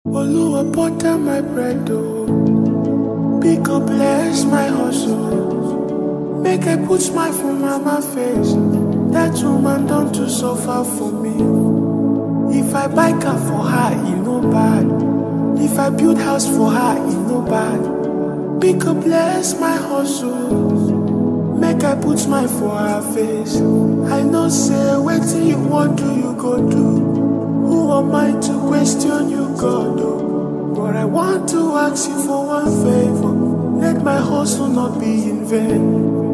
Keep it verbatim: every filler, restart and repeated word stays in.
Oluwa butter my bread, oh. Pick up, bless my hustle. Make I put smile for mama face. That woman don't to suffer for me. If I buy car for her, it no bad. If I build house for her, it no bad. Pick up, bless my hustle. Make I put smile for her face. I know say wetin you want do, you go do. Who am I to question you, God? Oh, but I want to ask you for one favor. Let my hustle not be in vain.